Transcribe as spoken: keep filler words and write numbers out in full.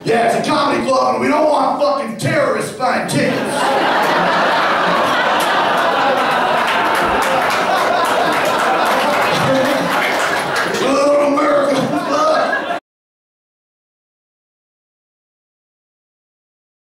Yeah, it's a comedy club and we don't want fucking terrorists buying tickets.